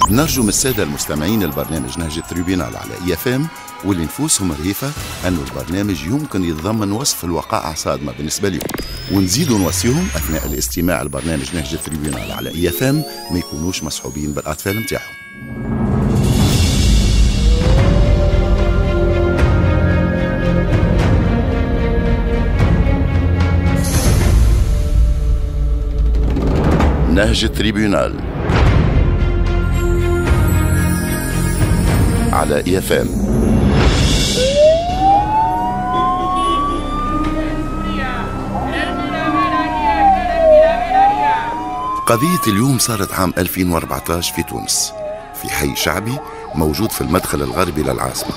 نرجو من السادة المستمعين البرنامج نهج التريبيونال على EFM واللي نفوسهم رهيفة أنه البرنامج يمكن يتضمن وصف الوقائع صادمة بالنسبة لهم، ونزيدوا نوصيهم أثناء الاستماع لبرنامج نهج التريبيونال على EFM ما يكونوش مصحوبين بالأطفال متاعهم. نهج التريبيونال على EFM. قضية اليوم صارت عام 2014 في تونس، في حي شعبي موجود في المدخل الغربي للعاصمة.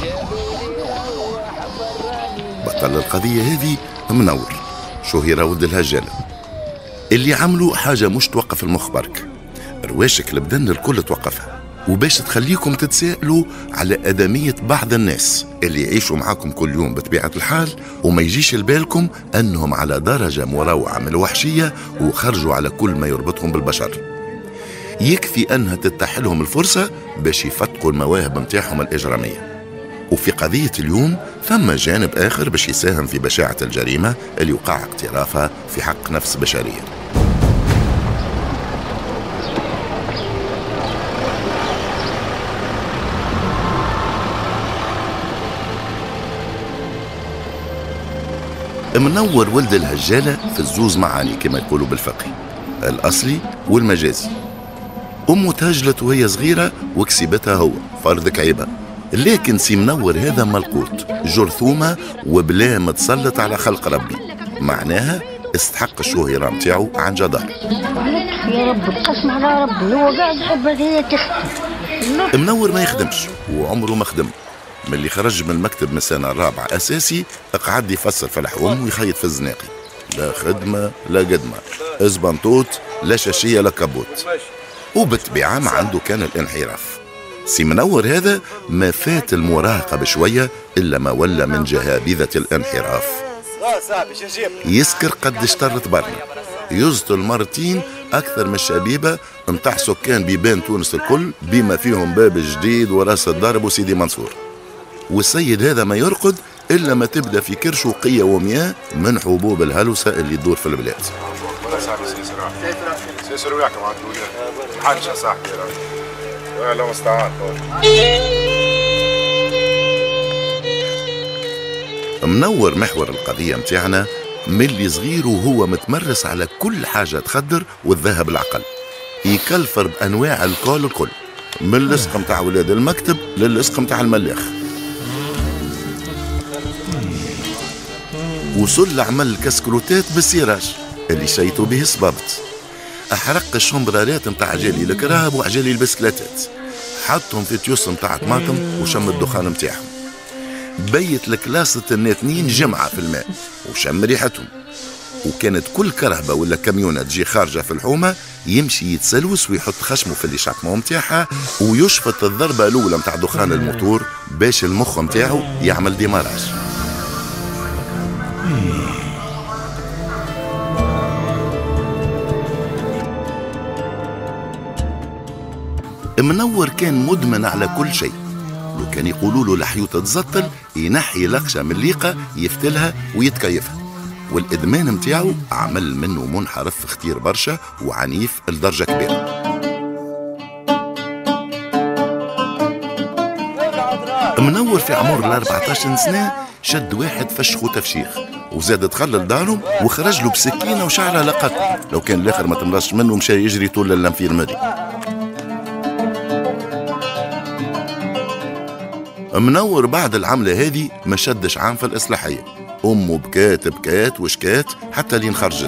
بطل القضية هذه منور شهيرة ولد الهجالة، اللي عملوا حاجة مش توقف المخ برك، رواشك البدن الكل توقفها، وباش تخليكم تتساءلوا على أدمية بعض الناس اللي يعيشوا معاكم كل يوم بطبيعة الحال، وما يجيش لبالكم أنهم على درجة مروعة من الوحشية وخرجوا على كل ما يربطهم بالبشر. يكفي أنها تتاح لهم الفرصة باش يفتقوا المواهب متاعهم الإجرامية. وفي قضية اليوم ثم جانب آخر باش يساهم في بشاعة الجريمة اللي وقع اقترافها في حق نفس بشرية. منور ولد الهجالة في الزوز معاني كما يقولوا بالفقه، الأصلي والمجازي. أمه تهجلت وهي صغيرة وكسبتها هو فرض كعيبة، لكن سي منور هذا ملقوط جرثومة وبلا متسلط على خلق ربي، معناها استحق الشهرة متاعو عن جدار. يا رب القسم على ربي، هو قاعد يحب هي تخدم. منور ما يخدمش وعمره ما خدم، من اللي خرج من المكتب من السنة الرابعة أساسي قعد يفسر في الحوم ويخيط في الزناقي، لا خدمة لا قدمة، إزبنطوط لا شاشية لا كابوت، وبالطبيعة ما عنده كان الانحراف. سي منور هذا ما فات المراهقة بشوية إلا ما ولا من جهابذة الانحراف. يسكر قد اشترت برنا، يزطل مرتين أكثر من الشبيبة متاع سكان بيبان تونس الكل بما فيهم باب الجديد وراس الضرب وسيدي منصور. والسيد هذا ما يرقد إلا ما تبدأ في كرشه قية ومياه من حبوب الهلوسة اللي تدور في البلاد. منور محور القضية متاعنا من اللي صغير وهو متمرس على كل حاجة تخدر والذهب العقل، يكلفر بأنواع الكل الكل، من اللصق متاع ولاد المكتب للصق متاع الملاخ. وصل عمل الكسكروتات بالسيراج اللي شيتوا به الصبابط، أحرق الشمبرارات متاع عجالي الكراب وعجالي البسكلاتات، حطهم في تيوس متاع طماطم وشم الدخان متاعهم، بيت لكلاسة الناتنين جمعة في الماء وشم ريحتهم. وكانت كل كرهبة ولا كاميونة تجي خارجة في الحومة يمشي يتسلوس ويحط خشمه في اللي شقمه متاعها ويشفط الضربة الأولى متاع دخان الموتور باش المخ متاعه يعمل ديماراج. منور كان مدمن على كل شيء، لو كان يقولوا له لحيوت تزطل ينحي لقشة من الليقة يفتلها ويتكيفها، والإدمان متاعه عمل منه منحرف خطير برشا وعنيف لدرجة كبيرة. منور في عمر 14 سنة شد واحد فشخ وتفشيخ وزاد دخل لدارهم وخرج له بسكينة وشعرها لقطه، لو كان الآخر ما تمرش منه مشى يجري طول الانفيرمري. منور بعد العملة هذه ما شدش عام في الإصلاحية، أمه بكات وشكات حتى لين خرجته.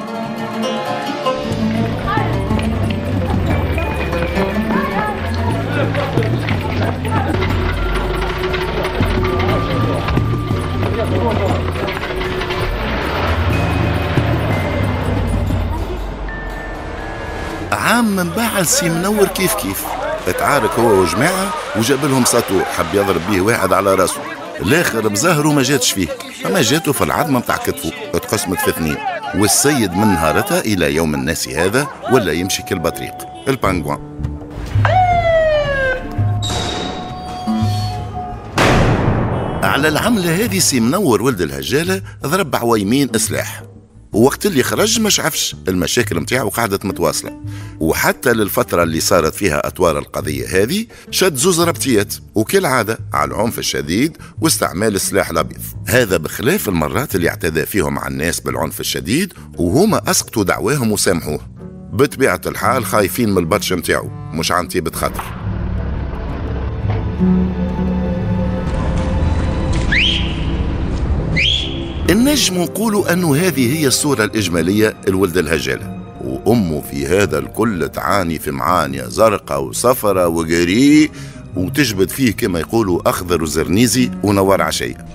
عام من بعد سي منور كيف اتعارك هو وجماعة وجاب لهم ساطور حب يضرب بيه واحد على راسه، الاخر بزهره ما جاتش فيه، اما جاته في العظمة متاع كتفه اتقسمت في اثنين. والسيد من نهارتها الى يوم الناس هذا ولا يمشي كالبطريق البانغوان. على العملة هذه سي منور ولد الهجالة ضرب عويمين سلاح، ووقت اللي خرج ما شعفش، المشاكل متاعه قعدت متواصلة، وحتى للفترة اللي صارت فيها أطوار القضية هذه شد زوز ربطيات، وكالعادة على العنف الشديد واستعمال السلاح الأبيض. هذا بخلاف المرات اللي اعتدى فيهم على الناس بالعنف الشديد وهما أسقطوا دعواهم وسامحوه. بطبيعة الحال خايفين من البطش متاعه، مش عن طيبة خاطر. النجم نقولوا أنه هذه هي الصورة الإجمالية لولد الهجالة، وأمه في هذا الكل تعاني في معانية زرقاء وصفرة وقري، وتجبد فيه كما يقولوا أخضر وزرنيزي ونوار عشية.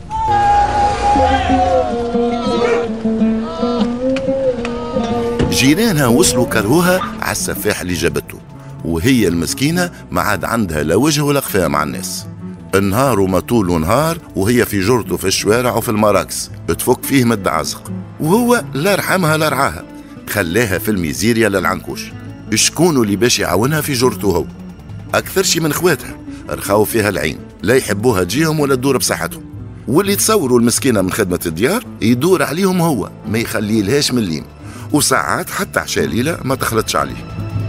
جيرانها وصلوا كرهوها على السفاح اللي جابته، وهي المسكينة ما عاد عندها لا وجه ولا قفاه مع الناس. النهار وما طول نهار وهي في جرته في الشوارع وفي المراكز تفك فيه من الدعازق، وهو لا رحمها لا رعاها، خلاها في الميزيريا للعنكوش. شكون اللي باش يعاونها في جرته هو؟ أكثر شي من اخواتها رخاو فيها العين، لا يحبوها تجيهم ولا تدور بصحتهم، واللي تصوروا المسكينة من خدمة الديار يدور عليهم هو، ما يخلي لهاش من لين، وساعات حتى عشاء ليلة ما تخلطش عليه.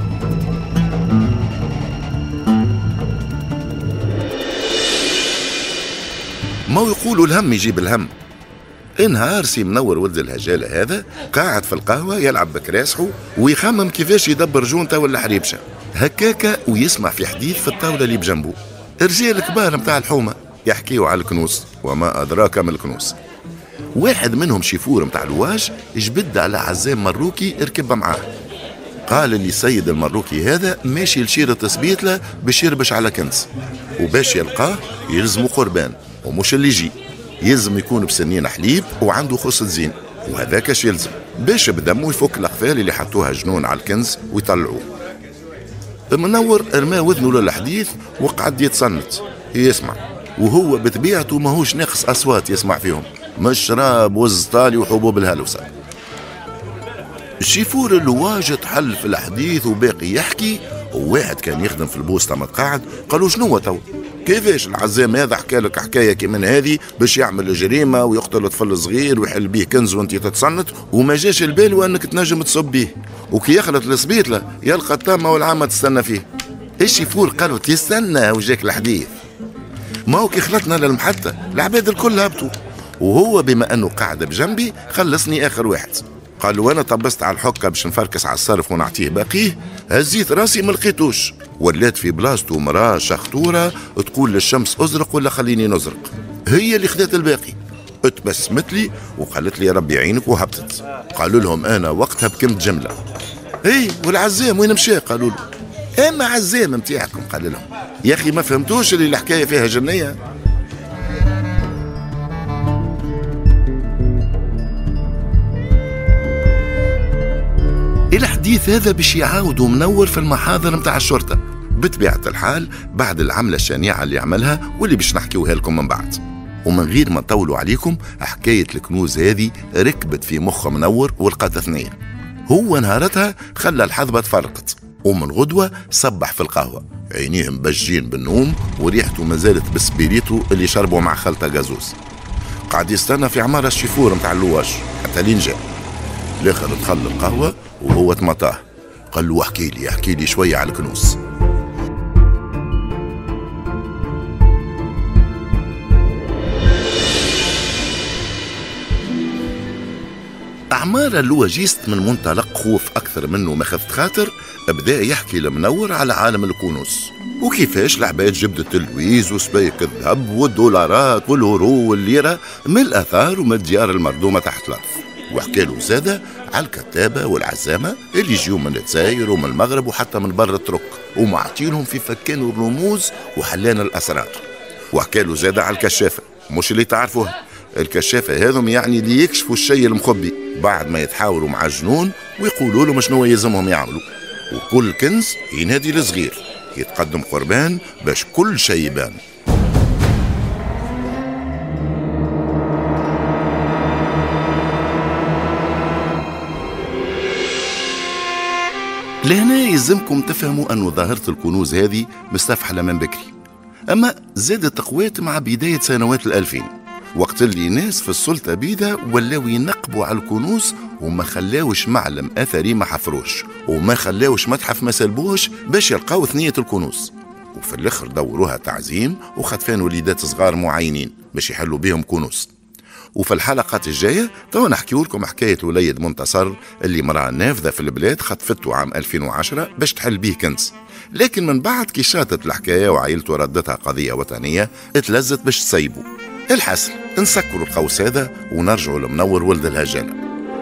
ما يقولوا الهم يجيب الهم. نهار سي منور ولد الهجالة هذا قاعد في القهوة يلعب بكراسحه ويخمم كيفاش يدبر جونته ولا حريبشة هكاكا، ويسمع في حديث في الطاولة اللي بجنبه رجال كبار متاع الحومة يحكيوا على الكنوس وما أدراك ما الكنوس. واحد منهم شيفور متاع الواج جبد على عزام مروكي ركب معاه، قال لي السيد المروكي هذا ماشي لشيرة سبيتله باش يربش على كنز، وباش يلقاه يلزمه قربان، ومش اللي يجي يلزم يكون بسنين حليب وعنده خص زين، وهذاكش يلزم باش بدمه يفك الأقفال اللي حطوها جنون على الكنز ويطلعوه. منور ارماه وذنه للحديث وقعد يتصنت يسمع، وهو بطبيعته ماهوش ناقص أصوات يسمع فيهم، مشراب وزطالي وحبوب الهلوسة. الشيفور اللواج تحل في الحديث وباقي يحكي، وواحد كان يخدم في البوسطة متقاعد قالوا شنو تو؟ كيفاش العزام هذا حكى لك حكايه كي من هذه باش يعمل جريمه ويقتل طفل صغير ويحل بيه كنز وانت تتصنت، وما جاش البال انك تنجم تصب بيه، وكي يخلط السبيطله يلقى الطامه والعامه تستنى فيه. الشيفور قالوا تستنى وجاك الحديث. ما هو كي خلطنا للمحطه العباد الكل هبطوا، وهو بما انه قاعد بجنبي خلصني اخر واحد. قال وانا طبست على الحكه باش نفركس على الصرف ونعطيه باقيه، هزيت راسي ما لقيتوش، ولات في بلاصتو مراه شخطوره تقول للشمس ازرق ولا خليني نزرق، هي اللي خذت الباقي. اتبسمت لي وقالت لي ربي يعينك وهبطت. قالوا لهم انا وقتها بكمت جمله. اي والعزام وين مشى؟ قالوا له اما عزام نتاعكم. قال لهم يا اخي ما فهمتوش اللي الحكايه فيها جنيه. الحديث هذا باش يعاودوا منور في المحاضر متاع الشرطة بطبيعة الحال بعد العملة الشنيعة اللي عملها واللي باش نحكيوها لكم من بعد. ومن غير ما نطولوا عليكم، حكاية الكنوز هذه ركبت في مخ منور ولقات ثنية. هو نهارتها خلى الحظبة تفرقت، ومن غدوة صبح في القهوة عينيه مبجين بالنوم وريحته ما زالت بالسبيريتو اللي شربوا مع خلطة غازوز. قاعد يستنى في عمارة الشيفور متاع اللواج حتى لين جاء. الاخر دخل القهوة وهو تمطاه، قال له احكي لي شوية على الكنوز. عمارة اللواجيست من منطلق خوف أكثر منه مخفت خاطر بدأ يحكي لمنور على عالم الكنوز، وكيفاش العباد جبدت اللويز وسبايك الذهب والدولارات والهرو والليرة من الآثار ومن الديار المردومة تحت الأرض. وحكى له زادة على الكتابة والعزامة اللي يجيو من الجزائر ومن المغرب وحتى من برا الترك، ومعطينهم في فكان الرموز وحلان الأسرار. وحكى له زادة على الكشافة، مش اللي تعرفوها، الكشافة هذم يعني اللي يكشفوا الشيء المخبي بعد ما يتحاوروا مع الجنون ويقولوا لهم شنو يلزمهم يعملوا. وكل كنز ينادي لصغير يتقدم قربان باش كل شيء يبان. لهنا يلزمكم تفهموا أن ظاهرة الكنوز هذه مستفحلة من بكري، أما زادت قوات مع بداية سنوات 2000. وقت اللي ناس في السلطة بيدا ولاو ينقبوا على الكنوز وما خلاوش معلم أثري ما حفروش وما خلاوش متحف ما سلبوش باش يلقاو ثنية الكنوز. وفي الآخر دوروها تعزيم وخطفان وليدات صغار معينين باش يحلوا بيهم كنوز. وفي الحلقات الجاية تو نحكيو لكم حكاية وليد منتصر اللي مرأة نافذة في البلاد خطفته عام 2010 باش تحل بيه كنز، لكن من بعد كي شاطت الحكاية وعائلته ردتها قضية وطنية اتلزت باش تسيبه. الحسن نسكروا القوس هذا ونرجعوا لمنور ولد الهجانة.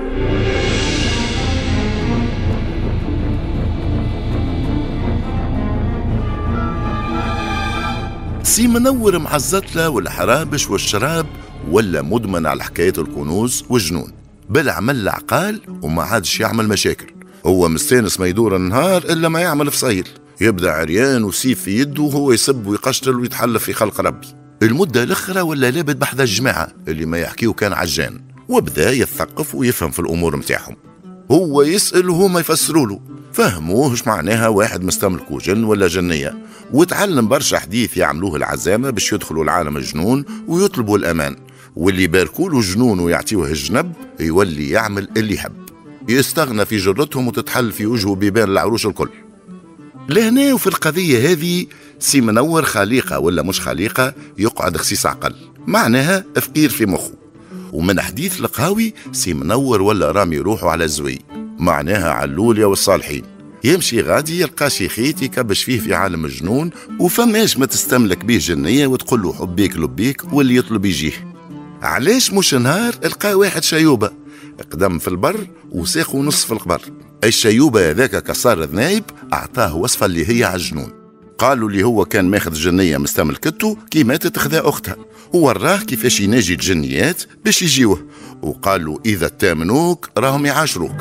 سي منور معزتله والحرابش والشراب ولا مدمن على حكاية الكنوز والجنون، بل عمل العقال وما عادش يعمل مشاكل. هو مستانس ما يدور النهار إلا ما يعمل فصيل، يبدأ عريان وسيف في يده وهو يسب ويقشتل ويتحلف في خلق ربي. المدة الأخرى ولا لابد بحذا الجماعة اللي ما يحكيو كان عجان، وبدأ يثقف ويفهم في الأمور متاعهم. هو يسأل وهما يفسروا له، فهموه اش معناها واحد مستملكو جن ولا جنية، وتعلم برشا حديث يعملوه العزامة باش يدخلوا العالم الجنون ويطلبوا الأمان، واللي يباركوله جنون ويعطيوه الجنب يولي يعمل اللي يحب، يستغنى في جرتهم وتتحل في وجهه بيبان العروش الكل. لهنا وفي القضية هذه سي منور خليقة ولا مش خليقة يقعد خسيس عقل، معناها فقير في مخه. ومن حديث القهاوي سي منور ولا رامي روحه على الزوي، معناها علوليا والصالحين. يمشي غادي يلقى شي خيط يكبش فيه في عالم الجنون، وفماش ما تستملك به جنية وتقول له حبيك لبيك واللي يطلب يجيه. علاش مش نهار القى واحد شيوبة قدم في البر وساقه نصف القبر. الشيوبة هذاك كسار ذنايب أعطاه وصفة اللي هي عالجنون. قالوا اللي هو كان ماخذ جنية مستملكته كي ماتت خذا أختها، ووراه كيفاش يناجي الجنيات باش يجيوه، وقالوا إذا تامنوك راهم يعاشروك.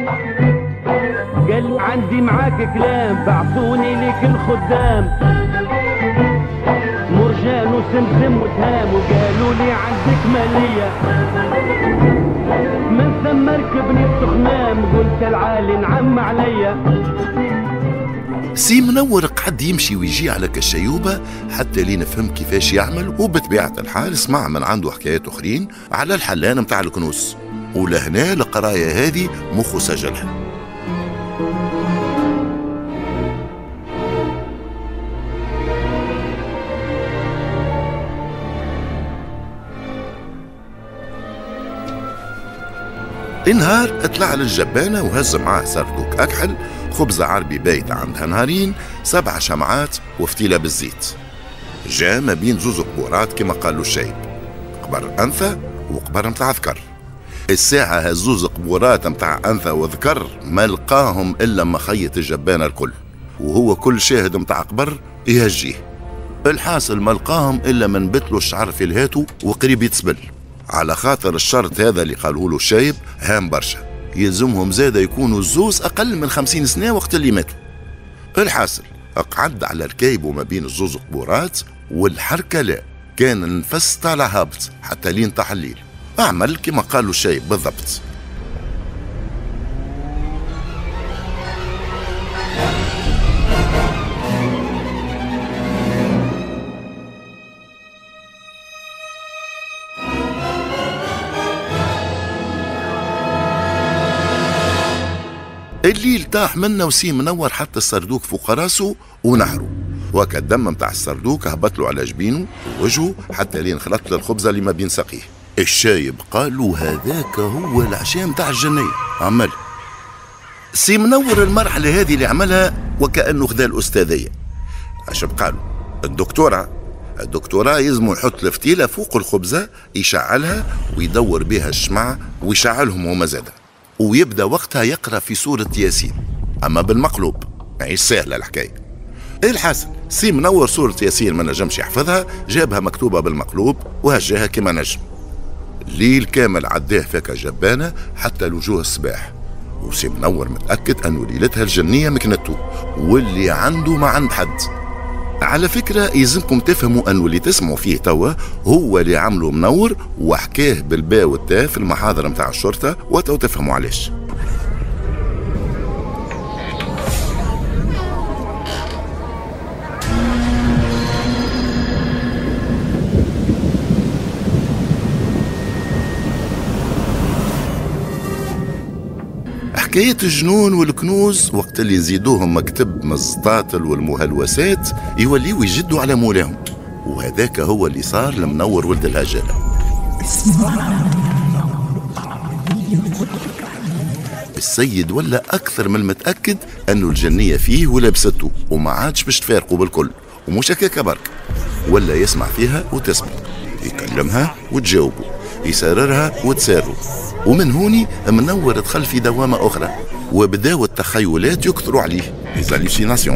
قال عندي معاك كلام بعثوني لك الخدام، مرجان وسمسم وتهام، وقالوا لي عندك مالية من ثم ركبني التخمام، قلت العالي نعم عليا. سي منور قعد يمشي ويجي على كالشيوبة حتى لين نفهم كيفاش يعمل، وبطبيعة الحال سمع من عنده حكايات أخرين على الحلان متاع الكنوز، ولهنا القراية هذه مخه سجلها. النهار اطلع للجبانة وهز معاه سردوك أكحل، خبزة عربي بايت عندها نهارين، 7 شمعات وفتيلة بالزيت. جاء ما بين زوز قبورات كما قالوا الشايب، قبر أنثى وقبر متاع ذكر. الساعة هزوز قبورات متاع أنثى وذكر ما لقاهم إلا مخيط الجبانة الكل، وهو كل شاهد متاع قبر يهجيه. الحاصل ما لقاهم إلا من بتلو الشعر في الهاتو وقريب يتسبل، على خاطر الشرط هذا اللي قالوه له الشايب هام برشا، يلزمهم زاده يكونوا الزوز أقل من 50 سنة وقت اللي ماتوا. الحاصل اقعد على ركايبه ما بين الزوز قبورات، والحركة لا، كان النفس طالع هابط حتى لين طاح الليل. أعمل كما قالوا الشايب بالضبط. الليل طاح منا وسي منور حتى السردوك فوق راسه ونحره، وكا الدم متاع السردوك هبط له على جبينه ووجهه حتى لين خلط له الخبزه اللي ما بين ساقيه. الشايب قالوا هذاك هو العشاء متاع الجنيه. عمل سي منور المرحله هذه اللي عملها وكانه خذا الاستاذيه. اش بقالوا الدكتوراه يلزموا يحط الفتيله فوق الخبزه يشعلها ويدور بها الشمع ويشعلهم هما زاده، ويبدا وقتها يقرا في سوره ياسين، اما بالمقلوب ماهيش سهله الحكايه. الحاصل سي منور سوره ياسين ما نجمش يحفظها، جابها مكتوبه بالمقلوب وهجاها كما نجم. ليل كامل عداه فيك جبانه حتى لوجوه الصباح، وسي منور متاكد انه ليلتها الجنيه مكنته واللي عنده ما عند حد. على فكرة يلزمكم تفهموا أنه اللي تسمعوا فيه توا هو اللي عمله منور وحكاه بالباء والتاء في المحاضرة متاع الشرطة، وتو تفهموا علاش. حكايات الجنون والكنوز وقت اللي يزيدوهم مكتب من الزطاطل والمهلوسات يوليو يجدوا على مولاهم، وهذاك هو اللي صار لمنور ولد الهجالة. السيد ولا أكثر من المتأكد أنه الجنية فيه ولابسته وما عادش باش تفارقوا بالكل، ومش هكاك برك، ولا يسمع فيها وتسمع، يكلمها وتجاوبه، يسررها وتساره. ومن هوني منور دخل في دوامة أخرى، وبداو التخيلات يكثروا عليه، ليزاليوسيناسيون.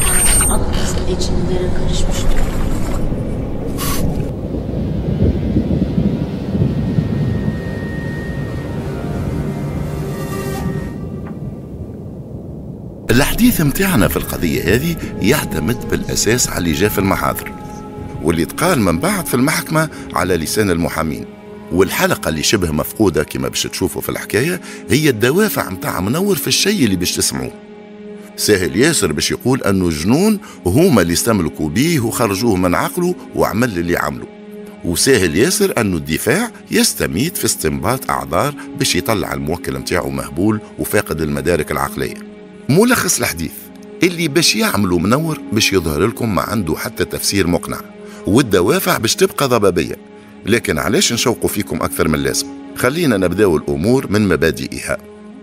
الحديث متاعنا في القضية هذه يعتمد بالأساس على اللي جاء في المحاضر واللي تقال من بعد في المحكمة على لسان المحامين. والحلقة اللي شبه مفقودة كما باش تشوفوا في الحكاية هي الدوافع متاع منور في الشيء اللي باش تسمعوه. سهل ياسر باش يقول أنه جنون هما اللي استملكوا بيه وخرجوه من عقله وعمل اللي عمله، وسهل ياسر أنه الدفاع يستميت في استنباط أعذار باش يطلع الموكل متاعه مهبول وفاقد المدارك العقلية. ملخص الحديث اللي باش يعملوا منور باش يظهر لكم ما عنده حتى تفسير مقنع، والدوافع باش تبقى ضبابية. لكن علاش نشوقوا فيكم أكثر من اللازم؟ خلينا نبداو الأمور من مبادئها.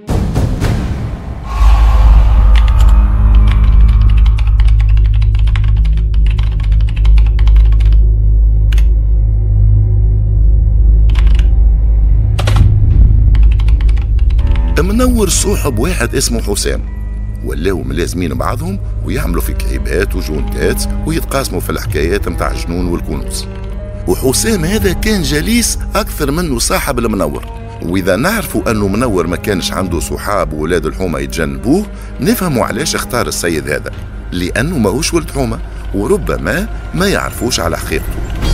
منور صوحب واحد اسمه حسام، ولاو ملازمين بعضهم ويعملوا في كعيبات وجونتات ويتقاسموا في الحكايات متاع الجنون والكنوز. وحسام هذا كان جليس أكثر منه صاحب المنور، وإذا نعرفوا أنه منور ما كانش عنده صحاب وولاد الحومة يتجنبوه نفهموا علاش اختار السيد هذا، لأنه ماهوش ولد حومة وربما ما يعرفوش على حقيقته.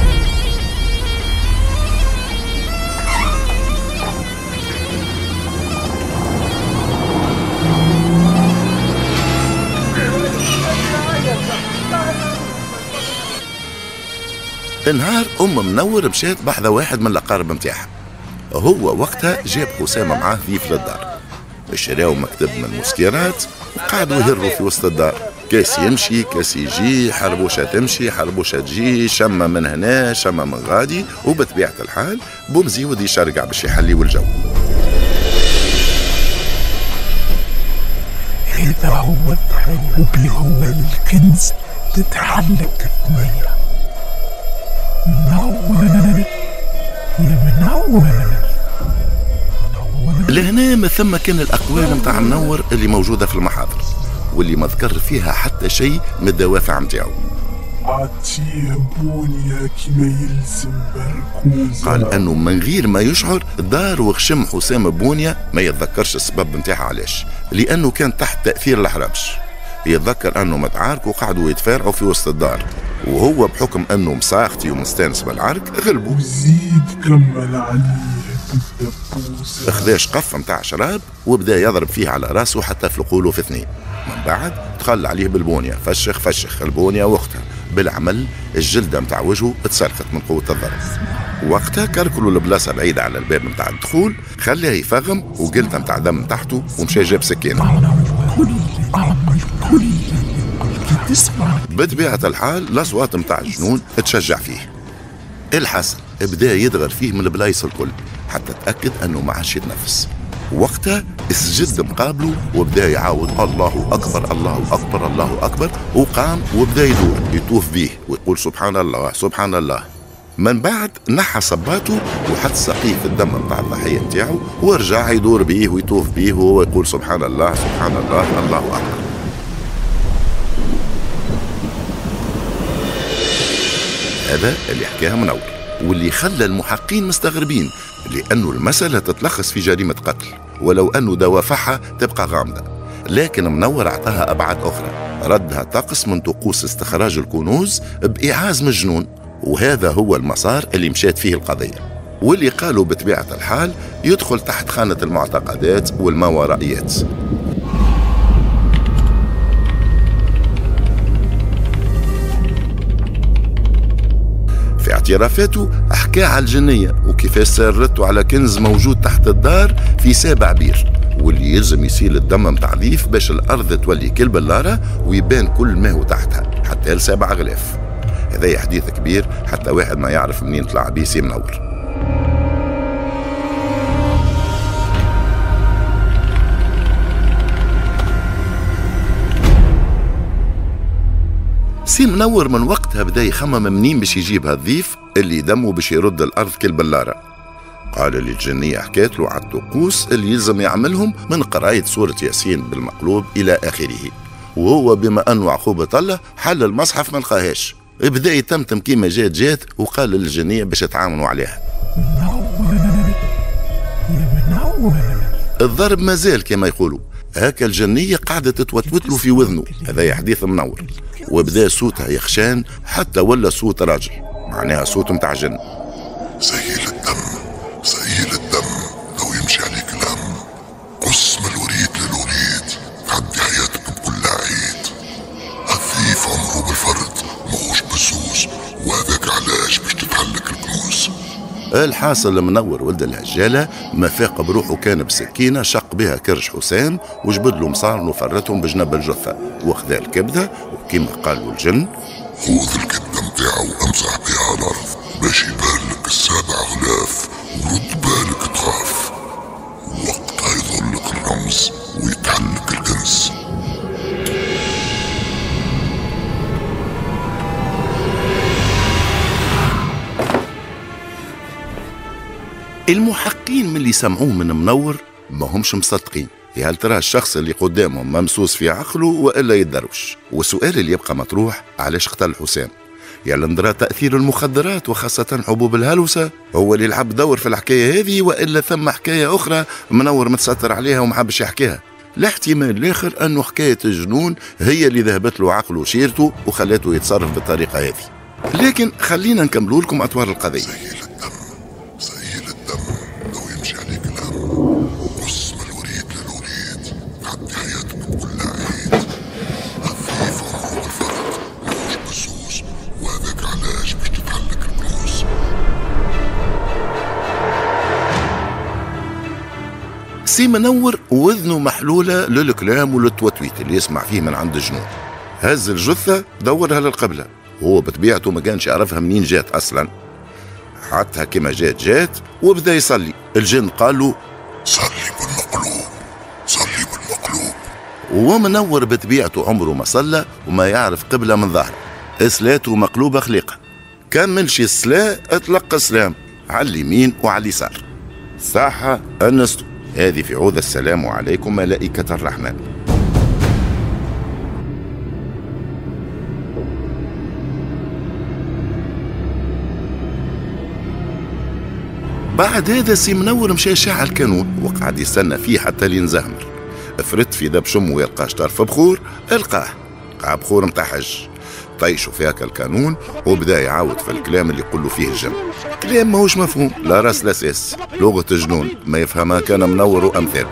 نهار منور مشات بحذا واحد من الأقارب متاعها، هو وقتها جاب حسام معاه ضيف للدار، شراو مكتب من المسكيرات وقعدوا يهروا في وسط الدار، كاس يمشي كاس يجي، حربوشة تمشي حربوشة تجي، شمة من هنا شمة من غادي، وبطبيعة الحال بومزيود يشرقع باش يحليو الجو. هذا هو الطريق بهو الكنز تتحلق الثمية. منور لهنا ما ثم كان الأقوال متاع منور اللي موجودة في المحاضر واللي ما ذكر فيها حتى شيء من الدوافع متاعو. عطيه بونيا كما يلزم بركوزة. قال أنه من غير ما يشعر دار وخشم حسام بونيا، ما يتذكرش السبب متاعها علاش، لأنه كان تحت تأثير الحرابش. يتذكر أنه متعارك وقعدوا يتفارعوا في وسط الدار، وهو بحكم أنه مساختي ومستانس بالعرك غلبوا. وزيد كمل عليه بالدبوسة. اخذاش قفة متاع شراب وبدا يضرب فيه على راسه حتى فلقوله في اثنين. من بعد دخل عليه بالبونيا، فشخ البونيا وقتها بالعمل الجلدة متاع وجهه اتسرخت من قوة الضرب. وقتها كركلوا البلاصة بعيدة على الباب متاع الدخول، خلاه يفغم وقلته متاع دم تحته ومشى جاب سكينة. بطبيعة الحال الأصوات متاع الجنون تشجع فيه. الحسن بدا يدغر فيه من البلايص الكل حتى تأكد أنه ما عادش يتنفس. وقتها اسجد مقابله وبدا يعاود الله أكبر الله أكبر الله أكبر، وقام وبدا يدور يطوف به ويقول سبحان الله سبحان الله. من بعد نحى صباته وحط سقيف الدم متاع الضحية متاعه ورجع يدور به ويطوف به وهو يقول سبحان الله سبحان الله الله أكبر. هذا اللي حكاها منور واللي خلى المحققين مستغربين، لأنه المسألة تتلخص في جريمة قتل ولو أنه دوافعها تبقى غامضة. لكن منور أعطاها أبعاد أخرى، ردها طقس من طقوس استخراج الكنوز بإعاز من الجنون، وهذا هو المسار اللي مشات فيه القضية، واللي قالوا بطبيعة الحال يدخل تحت خانة المعتقدات والماورائيات. في اعترافاته حكى على الجنية وكيفاش سرته على كنز موجود تحت الدار في 7 بير، واللي يلزم يسيل الدم متاع ضيف باش الأرض تولي كالبلارة ويبان كل ما هو تحتها حتى ل7 غلاف. هذا حديث كبير حتى واحد ما يعرف منين طلع بيه سي منور. سي منور من وقتها بدا يخمم منين باش يجيب هالضيف اللي دمه باش يرد الأرض كالبلارة. قال لي الجنية حكات له على الطقوس اللي يلزم يعملهم من قراية سورة ياسين بالمقلوب إلى آخره، وهو بما أنه عقوبة الله حل المصحف ما لقاهاش، بدا يتمتم كيما جات وقال للجنية باش يتعاونوا عليها. الضرب مازال كما يقولوا، هكا الجنية قاعدة تتوتوت له في وذنه، هذا حديث منور، وبدا صوتها يخشان حتى ولا صوت راجل، معناها صوت متاع جن. سيل الدم لو يمشي عليك الهم، قص من الوريد للوريد، عدي حياتك بكل عيد. الضيف عمره بالفرد ماهوش بسوس، وهذاك علاش باش تتحلك الكنوز. الحاصل منور ولد الهجالة ما فاق بروحه كان بسكينة شق بها كرش حسام وجبد له مصار وفرتهم بجنب الجثة وخذا الكبدة، وكما قالوا الجن خذ الكبدة متاعه وامسح بها على الأرض باش يبان لك 7 غلاف ورد بالك تخاف، وقتها يظلك الرمز ويتحلك الكنز. المحقين من اللي سمعوه من منور ما همش مصدقين، يا هل ترى الشخص اللي قدامهم ممسوس في عقله وإلا يدروش؟ والسؤال اللي يبقى مطروح علاش قتل حسام؟ يا لندرى تأثير المخدرات وخاصة حبوب الهلوسة هو اللي لعب دور في الحكاية هذه، وإلا ثم حكاية أخرى منور متستر عليها ومحبش يحكيها؟ الاحتمال الآخر أنه حكاية الجنون هي اللي ذهبت له عقله وشيرته وخلاته يتصرف بالطريقة هذه. لكن خلينا نكملوا لكم أطوار القضية. سيل الدم لو يمشي عليك الهم، قص من الوريد للوريد، عدي حياتك بكل عيد. الضيف عمره بالفرد ماهوش بسوس، وهذاك علاش باش تتحلك الكنوز. سي منور وذنه محلولة للكلام وللتوتويت اللي يسمع فيه من عند الجنون. هز الجثة دورها للقبلة، وهو بطبيعته ما كانش يعرفها منين جات أصلا، حطها كما جات وبدا يصلي. الجن قال له صلي بالمقلوب. ومنور بطبيعته عمره ما صلى وما يعرف قبلة من ظهره، صلاته مقلوبة خليقة، كملش الصلاة اطلق السلام على اليمين وعلى اليسار. صحة أنستو هذه في عوذ السلام عليكم ملائكة الرحمن. بعد هذا سي منور مشى شاع الكانون وقعد يستنى فيه حتى لين زهمر. فرد في دب شمه يلقى طرف بخور، القاه قاع بخور متاع حج، طيشوا في هكا الكانون وبدا يعاود في الكلام اللي يقول له فيه الجن، كلام ماهوش مفهوم لا راس لا ساس، لغة جنون ما يفهمها كان منور وامثاله.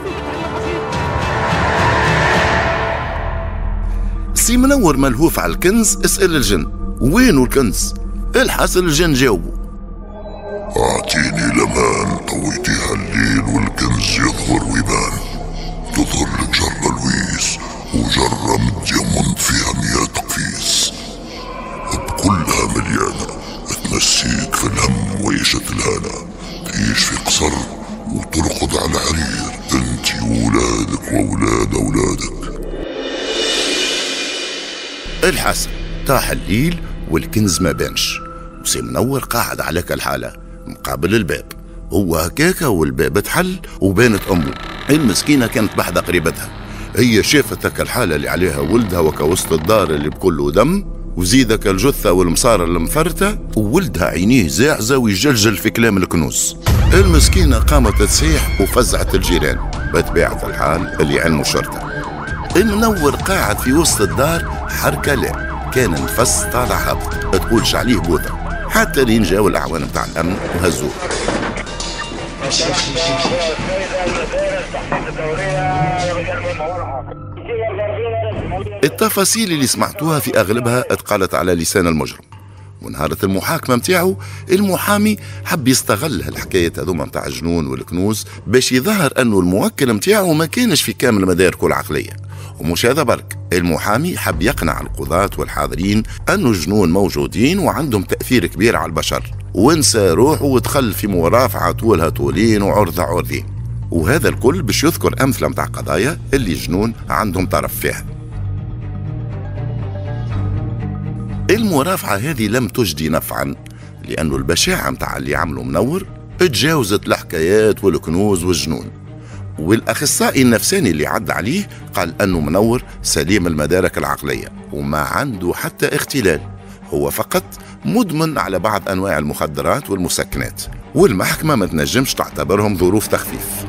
سي منور ملهوف على الكنز اسأل الجن وينو الكنز؟ الحاصل الجن جاوبوا أعطيني لمان طويتيها الليل والكنز يظهر ويبان، تظهر لك جرة لويس وجرة من ديامونت فيها 100 قفيس، بكلها مليانة تنسيك في الهم وعيشة الهنا، تعيش في قصر وترقد على حرير انتي وولادك وولاد أولادك. الحسن طاح الليل والكنز ما بانش، وسي منور قاعد على كالحالة مقابل الباب، هو هكاكا والباب اتحل وبانت أمه المسكينة كانت بحذا قريبتها، هي شافت هكا الحالة اللي عليها ولدها وكا وسط الدار اللي بكله دم وزيدك الجثة والمصارة المفرتة، وولدها عينيه زاعزة ويجلجل في كلام الكنوز. المسكينة قامت تصيح وفزعت الجيران، بطبيعة الحال اللي علموا الشرطة. المنور قاعد في وسط الدار حركة لا كان نفس طالع هابط تقولش عليه بوذا، حتى لين جاوا الأعوان متاع الأمن وهزوه. التفاصيل اللي سمعتوها في أغلبها اتقالت على لسان المجرم، ونهارة المحاكمة متاعه المحامي حب يستغل هالحكاية هذوما متاع الجنون والكنوز باش يظهر أنه الموكل متاعه ما كانش في كامل مداركه العقلية. ومش هذا برك، المحامي حب يقنع القضاة والحاضرين أنه الجنون موجودين وعندهم تأثير كبير على البشر، وانسى روحه ودخل في مرافعة طولها طولين وعرضها عرضين. وهذا الكل باش يذكر أمثلة متاع قضايا اللي الجنون عندهم طرف فيها. المرافعة هذه لم تجدي نفعا، لأنه البشاعة متاع اللي عملوا منور تجاوزت الحكايات والكنوز والجنون. والأخصائي النفساني اللي عد عليه قال أنه منور سليم المدارك العقلية وما عنده حتى اختلال، هو فقط مدمن على بعض أنواع المخدرات والمسكنات، والمحكمة ما تنجمش تعتبرهم ظروف تخفيف.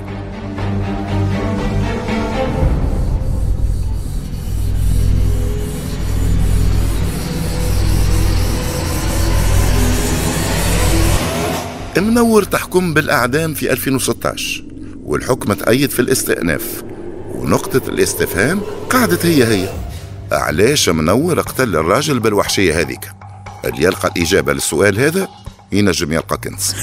منور تحكم بالأعدام في 2016، والحكم تأيد في الاستئناف، ونقطة الاستفهام قعدت هي علاش منور قتل الراجل بالوحشية هذيك؟ اللي يلقى الإجابة للسؤال هذا ينجم يلقى كنز.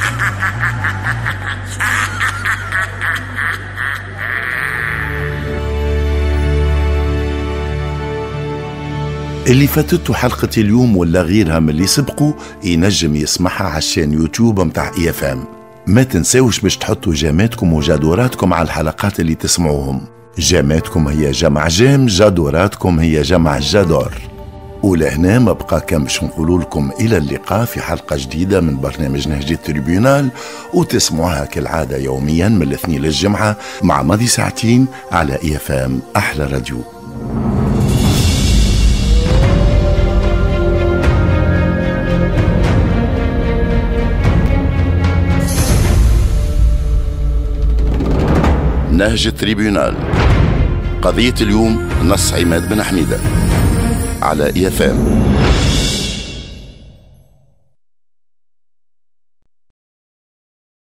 اللي فاتته حلقة اليوم ولا غيرها من اللي سبقوا ينجم يسمعها على الشان يوتيوب متاع EFM. ما تنساوش باش تحطوا جاماتكم وجادوراتكم على الحلقات اللي تسمعوهم. جاماتكم هي جمع جام، جادوراتكم هي جمع جادور. ولهنا ما بقى كان باش نقول لكم إلى اللقاء في حلقة جديدة من برنامج نهج التريبيونال، وتسمعوها كالعادة يوميا من الاثنين للجمعة مع ماضي ساعتين على EFM أحلى راديو. نهج التريبيونال، قضية اليوم نص عماد بن حميدة على EFM.